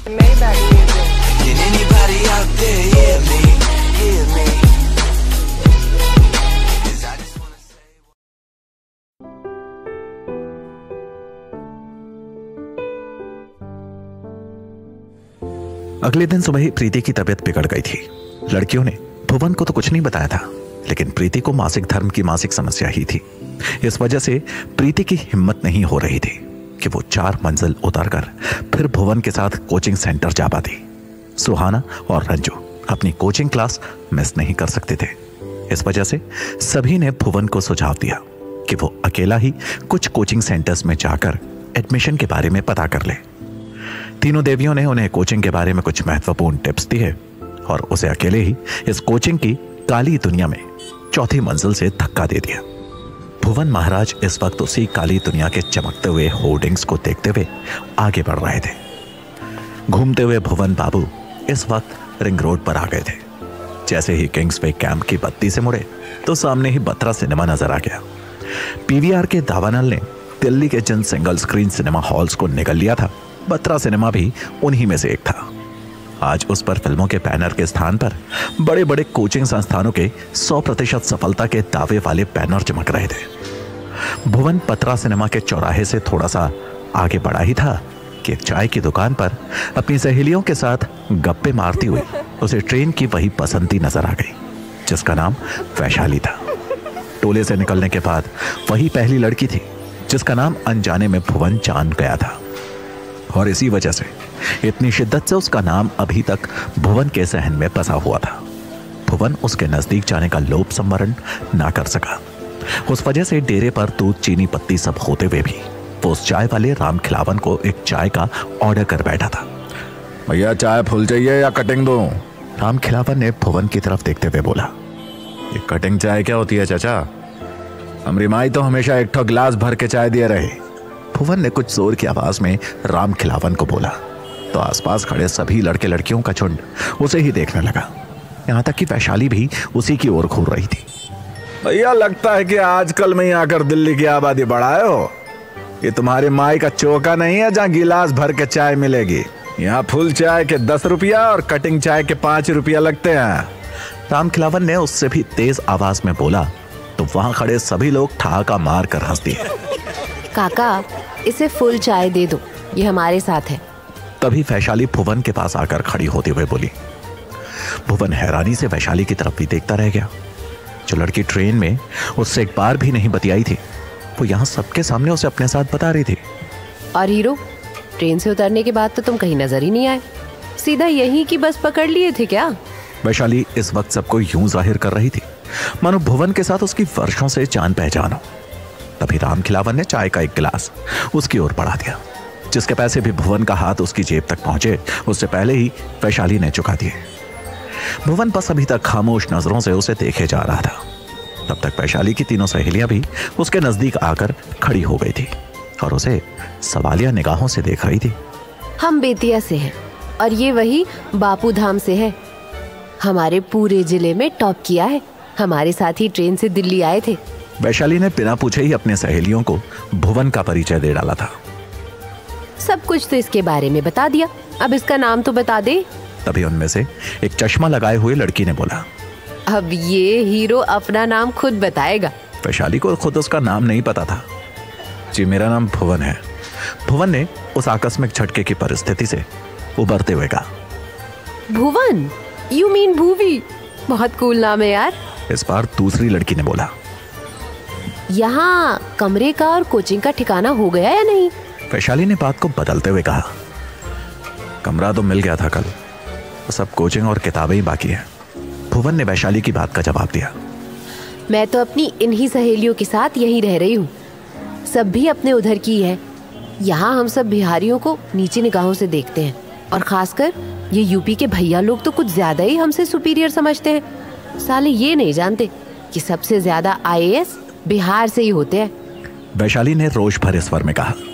Maybach music. Can anybody out there hear me? Hear me? 'Cause I just wanna say. अगले दिन सुबह ही प्रीति की तबीयत बिगड़ गई थी। लड़कियों ने भुवन को तो कुछ नहीं बताया था, लेकिन प्रीति को मासिक धर्म की मासिक समस्या ही थी। इस वजह से प्रीति की हिम्मत नहीं हो रही थी कि वो 4 मंजिल उतरकर फिर भुवन के साथ कोचिंग सेंटर जा पाती। सुहाना और रंजू अपनी कोचिंग क्लास मिस नहीं कर सकते थे। इस वजह से सभी ने भुवन को सुझाव दिया कि वो अकेला ही कुछ कोचिंग सेंटर्स में जाकर एडमिशन के बारे में पता कर ले। तीनों देवियों ने उन्हें कोचिंग के बारे में कुछ महत्वपूर्ण टिप्स दिए और उसे अकेले ही इस कोचिंग की काली दुनिया में 4थी मंजिल से धक्का दे दिया। भुवन महाराज इस वक्त उसी काली दुनिया के चमकते हुए होर्डिंग्स को देखते हुए आगे बढ़ रहे थे। घूमते हुए भुवन बाबू इस वक्त रिंग रोड पर आ गए थे। जैसे ही किंग्सवे कैंप की बत्ती से मुड़े तो सामने ही बत्रा सिनेमा नजर आ गया। पीवीआर के दावानल ने दिल्ली के जिन सिंगल स्क्रीन सिनेमा हॉल्स को निगल लिया था, बत्रा सिनेमा भी उन्हीं में से एक था। आज उस पर फिल्मों के बैनर के स्थान पर बड़े बड़े कोचिंग संस्थानों के 100% सफलता के दावे वाले बैनर चमक रहे थे। भुवन बत्रा सिनेमा के चौराहे से थोड़ा सा आगे बढ़ा ही था कि एक चाय की दुकान पर अपनी सहेलियों के साथ गप्पे मारती हुई उसे ट्रेन की वही बसंती नजर आ गई जिसका नाम वैशाली था। टोले से निकलने के बाद वही पहली लड़की थी जिसका नाम अनजाने में भुवन जान गया था, और इसी वजह से इतनी शिद्दत से उसका नाम अभी तक भुवन के जहन में बसा हुआ था। भुवन उसके नजदीक जाने का लोभ संवरण ना कर सका। उस वजह से डेरे पर दूध चीनी पत्ती सब होते हुए भी वो उस चाय वाले राम खिलावन को एक चाय का ऑर्डर कर बैठा था। भैया चाय फुल चाहिए या कटिंग दूं? राम खिलावन ने भुवन की तरफ देखते हुए बोला। ये कटिंग चाय क्या होती है चाचा? हमारी माई तो हमेशा एक ठो गिलास भर के चाय दिए रहे। भुवन ने कुछ जोर की आवाज में राम खिलावन को बोला तो आसपास खड़े सभी लड़के लड़कियों का झुंड उसे ही देखने लगा। यहां तक कि वैशाली भी उसी की ओर घूर रही थी। भैया लगता है कि आजकल में ही आकर दिल्ली की आबादी बढ़ाए हो। ये तुम्हारी माई का चौका नहीं है जहाँ गिलास भर के चाय मिलेगी। यहाँ फुल चाय के 10 रुपया और कटिंग चाय के 5 रुपया लगते हैं। राम खिलावन ने उससे भी तेज आवाज में बोला तो वहां खड़े सभी लोग ठहाका मार कर हंस दिए। काका, इसे फुल चाय दे दो, ये हमारे साथ है। तभी वैशाली भुवन के पास आकर खड़ी होते हुए बोली। भुवन हैरानी से वैशाली की तरफ भी देखता रह गया। जो लड़की ट्रेन में उससे एक बार भी नहीं बतियाई थी, वो यहाँ सबके सामने उसे अपने साथ बता रही थी। और हीरो, ट्रेन से उतरने के बाद तो तुम कहीं नजर ही नहीं आए, सीधा यहीं की बस पकड़ लिए थे क्या? वैशाली इस वक्त सबको यूं जाहिर कर रही थी मानो भुवन के साथ उसकी वर्षों से जान पहचान हो। तभी राम खिलावन ने चाय का एक गिलास उसकी ओर बढ़ा दिया, जिसके पैसे भी भुवन का हाथ उसकी जेब तक पहुंचे उससे पहले ही वैशाली ने चुका दिए। भुवन बस अभी तक खामोश नजरों से उसे देखे जा रहा था। तब तक वैशाली की तीनों सहेलियां भी उसके नजदीक आकर खड़ी हो गई थी और उसे सवालिया निगाहों से देख रही थी। हम बेतिया से हैं और ये वही बापू धाम से है। हमारे पूरे जिले में टॉप किया है। हमारे साथ ही ट्रेन से दिल्ली आए थे। वैशाली ने बिना पूछे ही अपने सहेलियों को भुवन का परिचय दे डाला था। सब कुछ तो इसके बारे में बता दिया, अब इसका नाम तो बता दे। तभी उनमें से एक चश्मा लगाए हुए लड़की ने बोला। अब ये हीरो अपना नाम खुद बताएगा। वैशाली को खुद उसका नाम नहीं पता था। जी मेरा नाम भुवन है। भुवन ने उस आकस्मिक झटके की परिस्थिति से उबरते हुए कहा। भुवन? You mean Bhuvi? बहुत कूल नाम है यार। इस बार दूसरी लड़की ने बोला। यहाँ कमरे का और कोचिंग का ठिकाना हो गया या नहीं? वैशाली ने बात को बदलते हुए कहा। कमरा तो मिल गया था कल, तो सब कोचिंग और किताबें ही बाकी हैं। भुवन ने वैशाली की बात का जवाब दिया। मैं तो अपनी इन्हीं सहेलियों के साथ यहीं रह रही हूँ। सब भी अपने उधर की है। यहाँ हम सब बिहारियों को नीची निगाहों से देखते हैं, और खासकर ये यूपी के भैया लोग तो कुछ ज्यादा ही हमसे सुपीरियर समझते हैं। साले ये नहीं जानते कि सबसे ज्यादा IAS बिहार से ही होते हैं। वैशाली ने रोष भरे स्वर में कहा।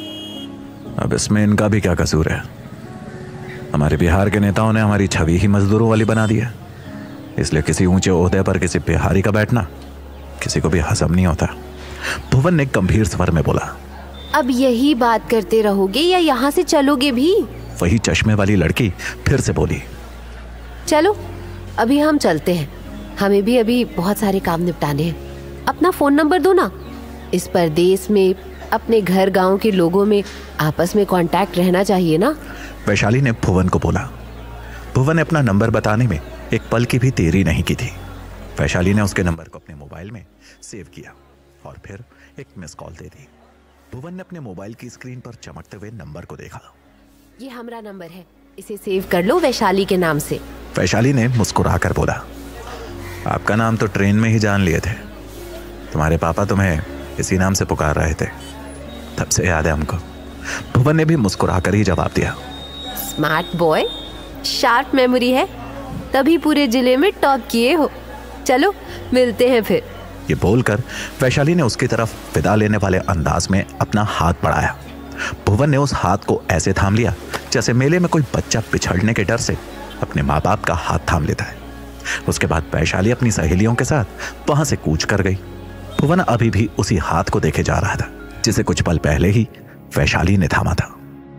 अब इसमें इनका भी क्या कसूर है? हमारे बिहार के नेताओं ने हमारी छवि ही मजदूरों वाली बना दी है, इसलिए किसी ऊंचे ओहदे पर किसी बिहारी का बैठना किसी को भी हजम नहीं होता। भुवन ने गंभीर स्वर में बोला। अब यही बात करते रहोगे या यहाँ से चलोगे भी? वही चश्मे वाली लड़की फिर से बोली, चलो अभी हम चलते हैं, हमें भी अभी बहुत सारे काम निपटाने हैं। अपना फोन नंबर दो ना, इस परदेश में अपने घर गांव के लोगों में आपस में कांटेक्ट रहना चाहिए ना। वैशाली ने भुवन को बोला। भुवन ने अपना नंबर बताने में एक पल की भी देरी नहीं की थी। वैशाली ने उसके नंबर को अपने मोबाइल में सेव किया और फिर एक मिस कॉल दे दी। भुवन ने अपने मोबाइल की स्क्रीन पर चमकते हुए नंबर को देखा। ये हमारा नंबर है, इसे सेव कर लो वैशाली के नाम से। वैशाली ने मुस्कुराकर बोला, आपका नाम तो ट्रेन में ही जान लिए थे, तुम्हारे पापा तुम्हें इसी नाम से पुकार रहे थे, तब से याद है हमको। भुवन ने भी मुस्कुराकर ही जवाब दिया। स्मार्ट बॉय, शार्प मेमोरी है, तभी पूरे जिले में टॉप किए हो। चलो मिलते हैं फिर। ये बोलकर वैशाली ने उसकी तरफ विदा लेने वाले अंदाज में अपना हाथ बढ़ाया। भुवन ने उस हाथ को ऐसे थाम लिया जैसे मेले में कोई बच्चा पिछड़ने के डर से अपने माँ बाप का हाथ थाम लेता है। उसके बाद वैशाली अपनी सहेलियों के साथ वहां से कूच कर गई। भुवन अभी भी उसी हाथ को देखे जा रहा था जिसे कुछ पल पहले ही वैशाली ने थामा था।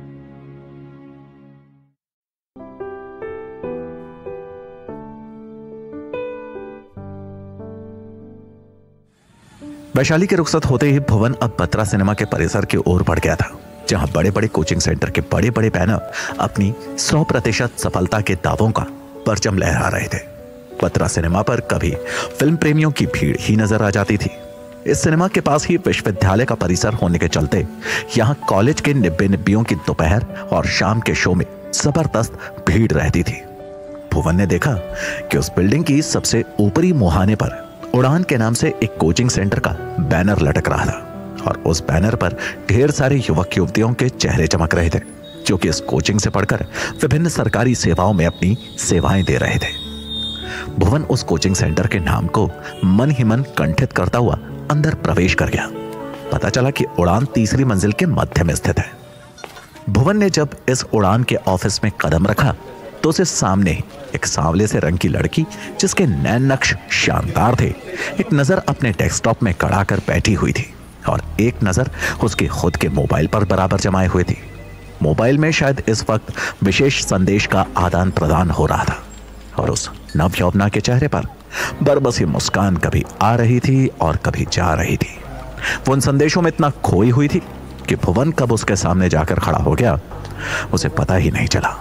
वैशाली के रुखसत होते ही भुवन अब बत्रा सिनेमा के परिसर की ओर बढ़ गया था, जहां बड़े बड़े कोचिंग सेंटर के बड़े बड़े बैनर अपनी 100% सफलता के दावों का परचम लहरा रहे थे। बत्रा सिनेमा पर कभी फिल्म प्रेमियों की भीड़ ही नजर आ जाती थी। इस सिनेमा के पास ही विश्वविद्यालय का परिसर होने के चलते यहाँ कॉलेज के निब्बियों की दोपहर और शाम के शो में जबरदस्त भीड़ रहती थी। भुवन ने देखा कि उस बिल्डिंग की सबसे ऊपरी मुहाने पर उड़ान के नाम से एक कोचिंग सेंटर का बैनर लटक रहा था और उस बैनर पर ढेर सारे युवक युवतियों के चेहरे चमक रहे थे जो कि इस कोचिंग से पढ़कर विभिन्न सरकारी सेवाओं में अपनी सेवाएं दे रहे थे। भुवन उस कोचिंग सेंटर के नाम को मन ही मन कंठित करता हुआ अंदर प्रवेश कर गया। पता चला कि उड़ान तीसरी मंजिल के मध्य में स्थित है। भुवन ने जब इस उड़ान के ऑफिस में कदम रखा तो उसे सामने एक सांवले से रंग की लड़की जिसके नैन नक्श शानदार थे, एक नजर अपने डेस्कटॉप में कड़ा कर बैठी हुई थी और एक नजर उसके खुद के मोबाइल पर बराबर जमाए हुए थी। मोबाइल में शायद इस वक्त विशेष संदेश का आदान प्रदान हो रहा था और उस नव यौवना के चेहरे पर बरबसी मुस्कान कभी आ रही थी और कभी जा रही थी। वो उन संदेशों में इतना खोई हुई थी कि भुवन कब उसके सामने जाकर खड़ा हो गया उसे पता ही नहीं चला।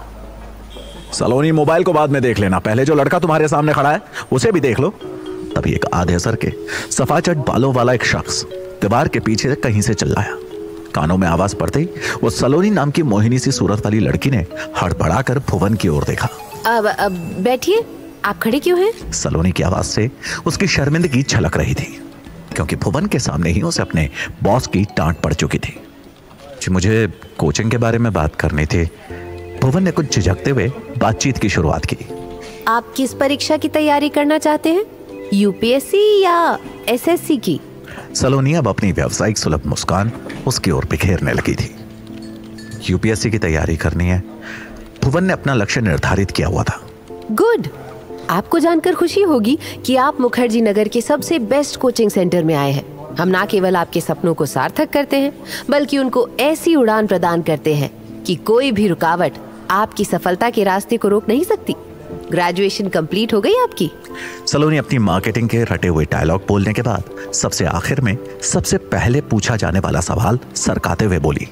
सलोनी, मोबाइल को बाद में देख लेना, पहले जो लड़का तुम्हारे सामने खड़ा है उसे भी देख लो। तभी एक आधे सर के सफाचट बालों वाला एक शख्स दीवार के पीछे से कहीं से चिल्लाया। कानों में आवाज पड़ते ही वो सलोनी नाम की मोहिनी सी सूरत वाली लड़की ने हड़बड़ाकर भुवन की ओर देखा। अब बैठिए, आप खड़े क्यों हैं? सलोनी की आवाज से उसकी शर्मिंदगी छलक रही थी क्योंकि भुवन के सामने ही उसे अपने बॉस की डांट पड़ चुकी थी। जी, मुझे कोचिंग के बारे में बात करनी थी। भुवन ने कुछ झिझकते हुए बातचीत की शुरुआत की। आप किस परीक्षा की तैयारी करना चाहते हैं, यूपीएससी या एसएससी की? सलोनी अब अपनी व्यावसायिक सुलभ मुस्कान उसकी ओर बिखेरने लगी थी। यूपीएससी की तैयारी करनी है। भुवन ने अपना लक्ष्य निर्धारित किया हुआ था। गुड, आपको जानकर खुशी होगी कि आप मुखर्जी नगर के सबसे बेस्ट कोचिंग सेंटर में आए हैं। हम ना केवल आपके सपनों को सार्थक करते हैं बल्कि उनको ऐसी उड़ान प्रदान करते हैं कि कोई भी रुकावट आपकी सफलता के रास्ते को रोक नहीं सकती। ग्रेजुएशन कंप्लीट हो गई आपकी? सलोनी अपनी मार्केटिंग के रटे हुए डायलॉग बोलने के बाद सबसे आखिर में सबसे पहले पूछा जाने वाला सवाल सरकाते हुए बोली,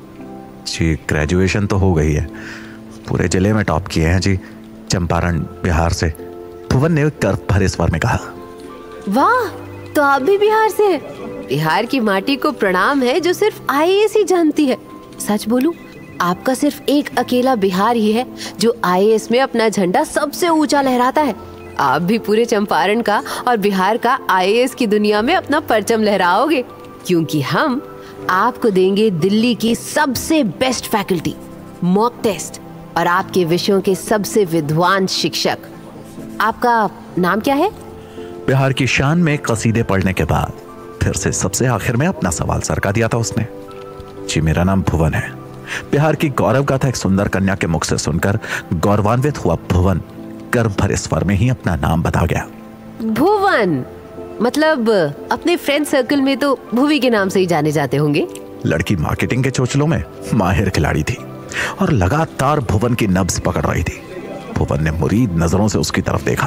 जी ग्रेजुएशन तो हो गई है, पूरे जिले में टॉप किए हैं जी, चंपारण बिहार से। भुवन ने गर्व भरे स्वर में कहा। वाह, तो आप भी बिहार से हैं। बिहार की माटी को प्रणाम है जो सिर्फ आईएएस ही जानती है। सच बोलूं, आपका सिर्फ एक अकेला बिहार ही है जो आईएएस में अपना झंडा सबसे ऊंचा लहराता है। आप भी पूरे चंपारण का और बिहार का आईएएस की दुनिया में अपना परचम लहराओगे, क्योंकि हम आपको देंगे दिल्ली की सबसे बेस्ट फैकल्टी, मॉक टेस्ट और आपके विषयों के सबसे विद्वान शिक्षक। आपका नाम क्या है? बिहार की शान में कसीदे पढ़ने के बाद फिर से सबसे आखिर में अपना सवाल सरका दिया था उसने। जी मेरा नाम भुवन है। बिहार की गौरव गाथा एक सुंदर कन्या के मुख से सुनकर गौरवान्वित हुआ भुवन गर्व भरे स्वर में ही अपना नाम बता गया। भुवन, मतलब अपने फ्रेंड सर्कल में तो भुवी के नाम से ही जाने जाते होंगे। लड़की मार्केटिंग के चोचलों में माहिर खिलाड़ी थी। और लगातार भुवन की नब्ज पकड़ रही थी। भुवन ने मुरीद नजरों से उसकी तरफ देखा।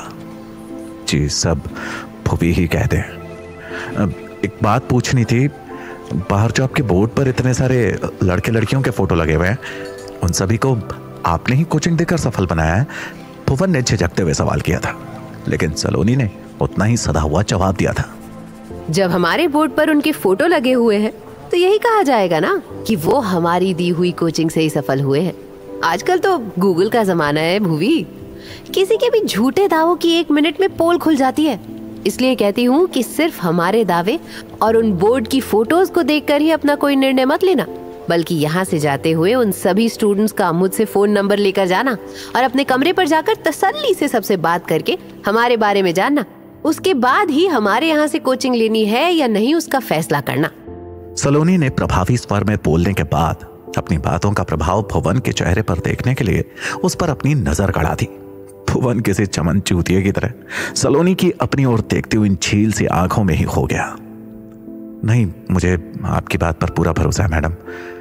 जी सब भुवी ही कहते हैं। एक बात पूछनी थी, बाहर जो आपके बोर्ड पर इतने सारे लड़के लड़कियों के फोटो लगे हुए हैं, उन सभी को आपने ही कोचिंग देकर सफल बनाया है? भुवन ने झिझकते हुए सवाल किया था, लेकिन सलोनी ने उतना ही सदा हुआ जवाब दिया था। जब हमारे बोर्ड पर उनके फोटो लगे हुए हैं तो यही कहा जाएगा ना कि वो हमारी दी हुई कोचिंग से ही सफल हुए हैं। आजकल तो गूगल का जमाना है भुवी, किसी के भी झूठे दावों की 1 मिनट में पोल खुल जाती है। इसलिए कहती हूँ कि सिर्फ हमारे दावे और उन बोर्ड की फोटोज को देखकर ही अपना कोई निर्णय मत लेना, बल्कि यहाँ से जाते हुए उन सभी स्टूडेंट्स का मुझसे फोन नंबर लेकर जाना और अपने कमरे पर जाकर तसल्ली से सबसे बात करके हमारे बारे में जानना। उसके बाद ही हमारे यहाँ से कोचिंग लेनी है या नहीं उसका फैसला करना। सलोनी ने प्रभावी स्वर में बोलने के बाद अपनी बातों का प्रभाव भुवन के चेहरे पर देखने के लिए उस पर अपनी नजर गड़ा दी। भुवन किसी चमन चूतिए की तरह सलोनी की अपनी ओर देखती हुई इन झील सी आंखों में ही खो गया। नहीं, मुझे आपकी बात पर पूरा भरोसा है मैडम।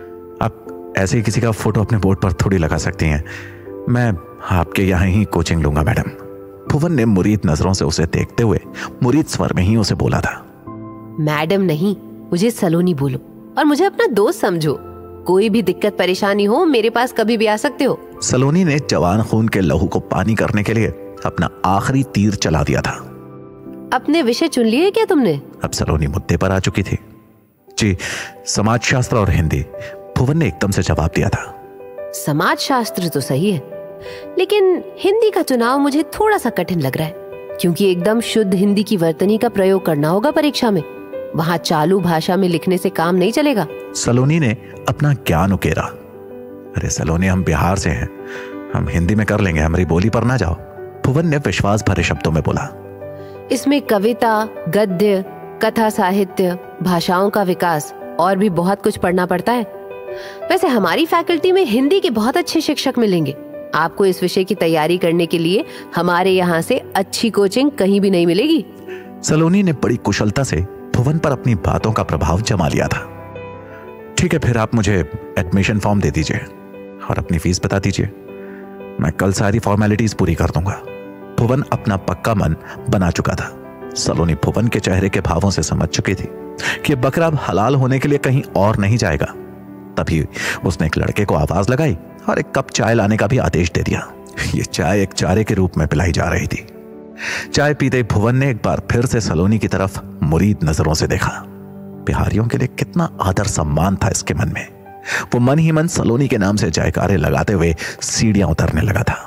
आप ऐसे ही किसी का फोटो अपने बोर्ड पर थोड़ी लगा सकती हैं। मैं आपके यहाँ ही कोचिंग लूंगा मैडम। भुवन ने मुरीद नजरों से उसे देखते हुए मुरीद स्वर में ही उसे बोला था। मैडम नहीं, मुझे सलोनी बोलो और मुझे अपना दोस्त समझो। कोई भी दिक्कत परेशानी हो मेरे पास कभी भी आ सकते हो। सलोनी ने जवान खून के लहू को पानी करने के लिए अपना आखिरी तीर चला दिया था। अपने विषय चुन लिए क्या तुमने? अब सलोनी मुद्दे पर आ चुकी थी। जी, समाजशास्त्र और हिंदी, भुवन ने एकदम से जवाब दिया था। समाजशास्त्र तो सही है, लेकिन हिंदी का चुनाव मुझे थोड़ा सा कठिन लग रहा है, क्योंकि एकदम शुद्ध हिंदी की वर्तनी का प्रयोग करना होगा परीक्षा में। वहाँ चालू भाषा में लिखने से काम नहीं चलेगा। सलोनी ने अपना ज्ञान उकेरा। अरे सलोनी, हम बिहार से हैं, हम हिंदी में कर लेंगे, हमारी बोली पर ना जाओ। भुवन ने विश्वास भरे शब्दों में बोला। इसमें कविता, गद्य, कथा साहित्य, भाषाओं का विकास और भी बहुत कुछ पढ़ना पड़ता है। वैसे हमारी फैकल्टी में हिंदी के बहुत अच्छे शिक्षक मिलेंगे। आपको इस विषय की तैयारी करने के लिए हमारे यहाँ से अच्छी कोचिंग कहीं भी नहीं मिलेगी। सलोनी ने बड़ी कुशलता से भुवन पर अपनी बातों का प्रभाव जमा लिया था। ठीक है, फिर आप मुझे एडमिशन फॉर्म दे दीजिए और अपनी फीस बता दीजिए। मैं कल सारी फॉर्मेलिटीज पूरी कर दूंगा। भुवन अपना पक्का मन बना चुका था। सलोनी भुवन के चेहरे के भावों से समझ चुकी थी कि बकरा अब हलाल होने के लिए कहीं और नहीं जाएगा। तभी उसने एक लड़के को आवाज लगाई और एक कप चाय लाने का भी आदेश दे दिया। ये चाय एक चारे के रूप में पिलाई जा रही थी। चाय पीते भुवन ने एक बार फिर से सलोनी की तरफ मुरीद नजरों से देखा। बिहारियों के लिए कितना आदर सम्मान था इसके मन में। वो मन ही मन सलोनी के नाम से जयकारे लगाते हुए सीढ़ियां उतरने लगा था।